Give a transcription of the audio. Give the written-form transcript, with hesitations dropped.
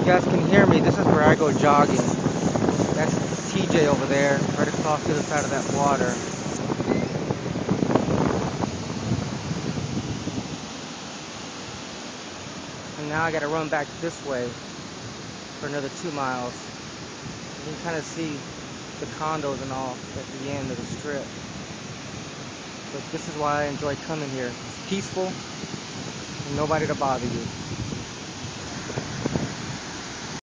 guys can hear me, this is where I go jogging. That's TJ over there, right across the other side of that water. And now I gotta run back this way for another 2 miles. You can kind of see the condos and all at the end of the strip. But this is why I enjoy coming here. It's peaceful and nobody to bother you.